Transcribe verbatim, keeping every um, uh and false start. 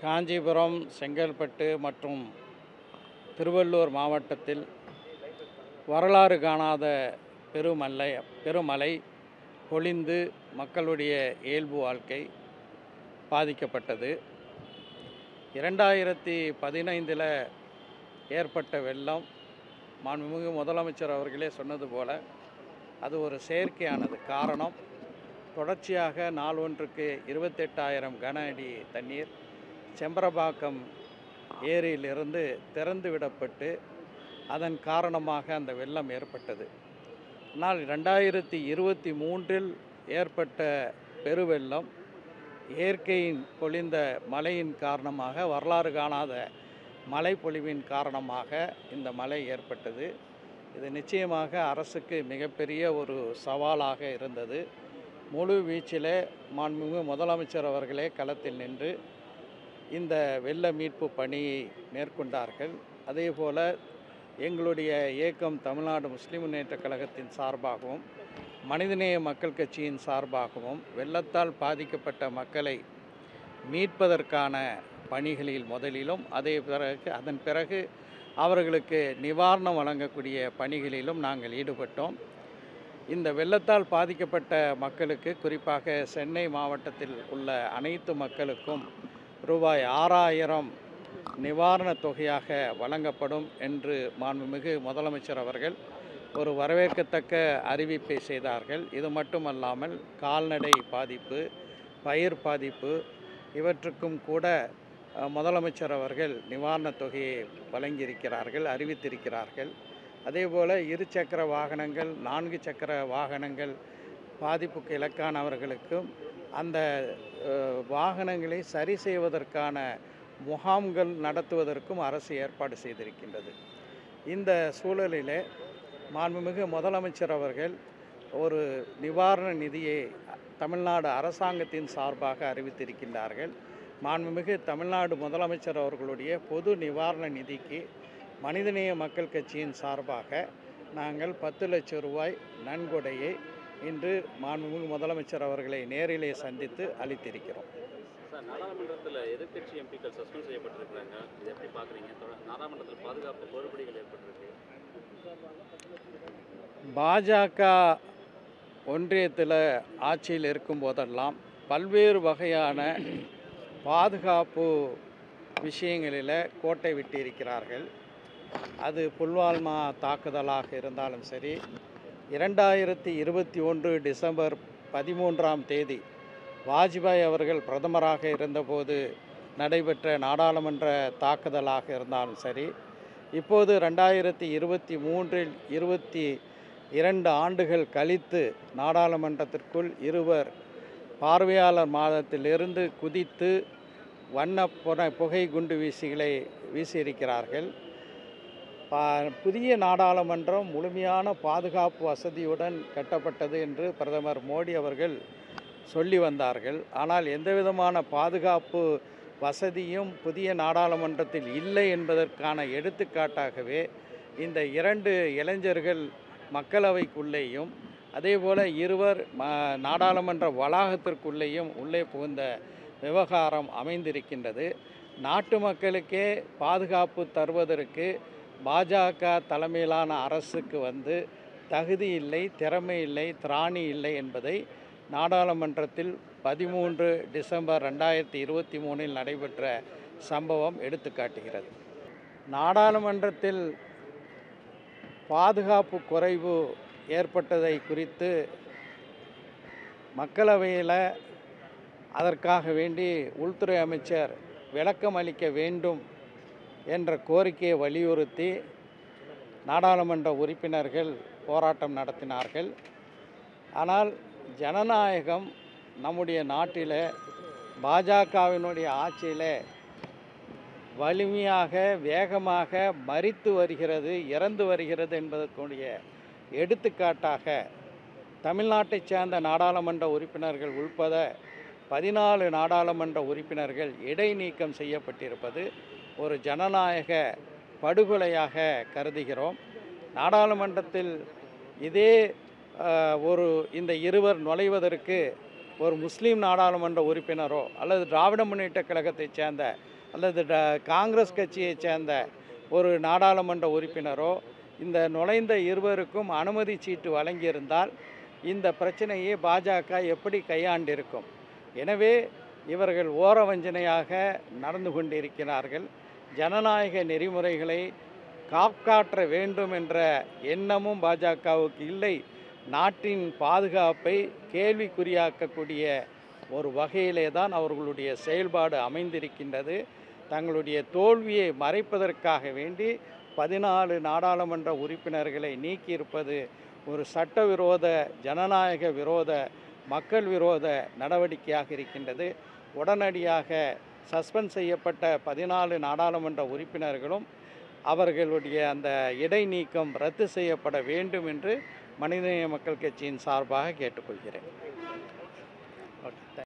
காஞ்சிபுரம், செங்கல்பட்டு மற்றும் திருவள்ளூர் மாவட்டத்தில் வரலாறு காணாத பெருமழை பெருமழை பொழிந்து மக்களுடைய இயல்பு வாழ்க்கை பாதிக்கப்பட்டது. இரண்டாயிரத்தி பதினைந்தில் ஏற்பட்ட வெள்ளம், மாண்புமிகு முதலமைச்சர் அவர்களே சொன்னது போல் அது ஒரு செயற்கையானது. காரணம், தொடர்ச்சியாக நாள் ஒன்றுக்கு இருபத்தெட்டாயிரம் கன அடி தண்ணீர் செம்பரபாக்கம் ஏரியிலிருந்து திறந்து விடப்பட்டு அதன் காரணமாக அந்த வெள்ளம் ஏற்பட்டது. ஆனால் ரெண்டாயிரத்தி இருபத்தி மூன்றில் ஏற்பட்ட பெருவெள்ளம் இயற்கையின் பொழிந்த மழையின் காரணமாக, வரலாறு காணாத மழை பொழிவின் காரணமாக இந்த மழை ஏற்பட்டது. இது நிச்சயமாக அரசுக்கு மிகப்பெரிய ஒரு சவாலாக இருந்தது. முழு வீச்சிலே மாண்புமிகு முதலமைச்சர் அவர்களே களத்தில் நின்று இந்த வெள்ள மீட்பு பணியை மேற்கொண்டார்கள். அதேபோல் எங்களுடைய இயக்கம் தமிழ்நாடு முஸ்லிம் முன்னேற்ற கழகத்தின் சார்பாகவும் மனிதநேய மக்கள் கட்சியின் சார்பாகவும் வெள்ளத்தால் பாதிக்கப்பட்ட மக்களை மீட்பதற்கான பணிகளில் முதலிலும், அதே பிறகு அதன் பிறகு அவர்களுக்கு நிவாரணம் வழங்கக்கூடிய பணிகளிலும் நாங்கள் ஈடுபட்டோம். இந்த வெள்ளத்தால் பாதிக்கப்பட்ட மக்களுக்கு, குறிப்பாக சென்னை மாவட்டத்தில் உள்ள அனைத்து மக்களுக்கும் ரூபாய் ஆறாயிரம் நிவாரணத் தொகையாக வழங்கப்படும் என்று மாண்புமிகு முதலமைச்சர் அவர்கள் ஒரு வரவேற்கத்தக்க அறிவிப்பை செய்தார்கள். இது மட்டுமல்லாமல் கால்நடை பாதிப்பு, பயிர் பாதிப்பு இவற்றுக்கும் கூட முதலமைச்சர் அவர்கள் நிவாரணத் தொகையை வழங்கியிருக்கிறார்கள், அறிவித்திருக்கிறார்கள். அதேபோல் இரு சக்கர வாகனங்கள், நான்கு சக்கர வாகனங்கள் பாதிப்புக்கு இலக்கானவர்களுக்கும் அந்த வாகனங்களை சரி செய்வதற்கான முகாம்கள் நடத்துவதற்கும் அரசு ஏற்பாடு செய்திருக்கின்றது. இந்த சூழலிலே மாண்புமிகு முதலமைச்சர் அவர்கள் ஒரு நிவாரண நிதியை தமிழ்நாடு அரசாங்கத்தின் சார்பாக அறிவித்திருக்கின்றார்கள். மாண்புமிகு தமிழ்நாடு முதலமைச்சர் அவர்களுடைய பொது நிவாரண நிதிக்கு மனிதநேய மக்கள் கட்சியின் சார்பாக நாங்கள் பத்து லட்சம் ரூபாய் நன்கொடையை இன்று மாண்புமிகு முதலமைச்சர் அவர்களை நேரிலே சந்தித்து அளித்திருக்கிறோம். சார், நாடாளுமன்றத்தில் எதிர்க்கட்சி எம்பிக்கள் சஸ்பெண்ட் செய்யப்பட்டிருக்கிறாங்க. இதை எப்படி பார்க்குறீங்க? நாடாளுமன்றத்தில் பாதுகாப்பு குளறுபடிகள் ஏற்பட்டிருக்கு. பாஜக ஒன்றியத்தில் ஆட்சியில் இருக்கும் போதெல்லாம் பல்வேறு வகையான பாதுகாப்பு விஷயங்களில் கோட்டை விட்டிருக்கிறார்கள். அது புல்வாமா தாக்குதலாக இருந்தாலும் சரி, இரண்டாயிரத்தி இருபத்தி ஒன்று டிசம்பர் பதிமூன்றாம் தேதி வாஜ்பாய் அவர்கள் பிரதமராக இருந்தபோது நடைபெற்ற நாடாளுமன்ற தாக்குதலாக இருந்தாலும் சரி, இப்போது ரெண்டாயிரத்தி இருபத்தி மூன்றில் இருபத்தி இரண்டு ஆண்டுகள் கழித்து நாடாளுமன்றத்திற்குள் இருவர் பார்வையாளர் மாதத்திலிருந்து குதித்து வண்ண புன புகை குண்டு வீசிகளை வீசியிருக்கிறார்கள். புதிய நாடாளுமன்றம் முழுமையான பாதுகாப்பு வசதியுடன் கட்டப்பட்டது என்று பிரதமர் மோடி அவர்கள் சொல்லி வந்தார்கள். ஆனால் எந்தவிதமான பாதுகாப்பு வசதியும் புதிய நாடாளுமன்றத்தில் இல்லை என்பதற்கான எடுத்துக்காட்டாகவே இந்த இரண்டு இளைஞர்கள் மக்களவைக்குள்ளேயும் அதேபோல் இருவர் ம நாடாளுமன்ற வளாகத்திற்குள்ளேயும் உள்ளே புகுந்த விவகாரம் அமைந்திருக்கின்றது. நாட்டு மக்களுக்கே பாதுகாப்பு தருவதற்கு பாஜக தலைமையிலான அரசுக்கு வந்து தகுதி இல்லை, திறமை இல்லை, திராணி இல்லை என்பதை நாடாளுமன்றத்தில் பதிமூன்று டிசம்பர் ரெண்டாயிரத்தி இருபத்தி மூணில் நடைபெற்ற சம்பவம் எடுத்துக்காட்டுகிறது. நாடாளுமன்றத்தில் பாதுகாப்பு குறைவு ஏற்பட்டதை குறித்து மக்களவையில் அதற்காக வேண்டி உள்துறை அமைச்சர் விளக்கம் அளிக்க வேண்டும் என்ற கோரிக்கையை வலியுறுத்தி நாடாளுமன்ற உறுப்பினர்கள் போராட்டம் நடத்தினார்கள். ஆனால் ஜனநாயகம் நம்முடைய நாட்டில் பாஜகவினுடைய ஆட்சியில் வலிமையாக வேகமாக மரித்து வருகிறது, இறந்து வருகிறது என்பதற்குரிய எடுத்துக்காட்டாக தமிழ்நாட்டைச் சேர்ந்த நாடாளுமன்ற உறுப்பினர்கள் உள்பட பதினாலு நாடாளுமன்ற உறுப்பினர்கள் இடைநீக்கம் செய்யப்பட்டிருப்பது ஒரு ஜனநாயக படுகொலையாக கருதுகிறோம். நாடாளுமன்றத்தில் இதே ஒரு இந்த இருவர் நுழைவதற்கு ஒரு முஸ்லீம் நாடாளுமன்ற உறுப்பினரோ அல்லது திராவிட முன்னேற்றக் கழகத்தைச் சேர்ந்த அல்லது ட காங்கிரஸ் கட்சியைச் சேர்ந்த ஒரு நாடாளுமன்ற உறுப்பினரோ இந்த நுழைந்த இருவருக்கும் அனுமதி சீட்டு வழங்கியிருந்தால் இந்த பிரச்சனையை பாஜக எப்படி கையாண்டிருக்கும்? எனவே இவர்கள் ஓரவஞ்சனையாக நடந்து கொண்டிருக்கிறார்கள். ஜனநாயக நெறிமுறைகளை காப்பாற்ற வேண்டும் என்ற எண்ணமும் பாஜகவுக்கு இல்லை. நாட்டின் பாதுகாப்பை கேள்விக்குறியாக்கக்கூடிய ஒரு வகையிலே தான் அவர்களுடைய செயல்பாடு அமைந்திருக்கின்றது. தங்களுடைய தோல்வியை மறைப்பதற்காக வேண்டி பதினாலு நாடாளுமன்ற உறுப்பினர்களை நீக்கியிருப்பது ஒரு சட்டவிரோத, ஜனநாயக விரோத, மக்கள் விரோத நடவடிக்கையாக இருக்கின்றது. உடனடியாக சஸ்பெண்ட் செய்யப்பட்ட பதினாலு நாடாளுமன்ற உறுப்பினர்களும் அவர்களுடைய அந்த இடைநீக்கம் ரத்து செய்யப்பட வேண்டும் என்று மனிதநேய மக்கள் கட்சியின் சார்பாக கேட்டுக்கொள்கிறேன். ஓகே.